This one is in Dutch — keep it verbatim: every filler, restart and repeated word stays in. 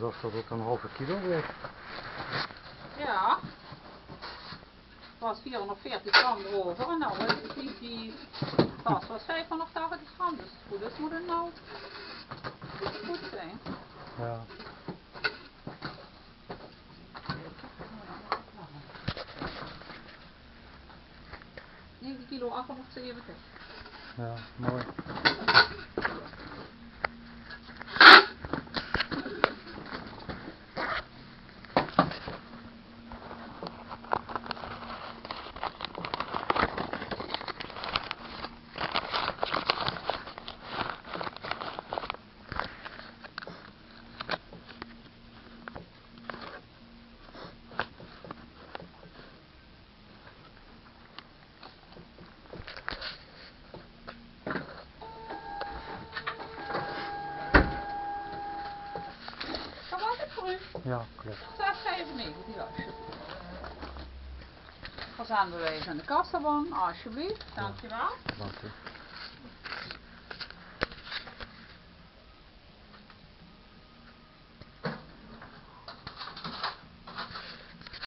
was dat ook een halve kilo weegt. Ja. Het was vierhonderdveertig gram erover en nou is die, die tas was vijfhonderdtachtig gram, dus goed is moet het nou goed zijn. Ja. negen kilo achthonderdzeventig. Ja, mooi. Ja, klopt. zes vijfennegentig alsjeblieft. Verzendbewijs aan de kassenbon, alsjeblieft. Dankjewel. Dank u.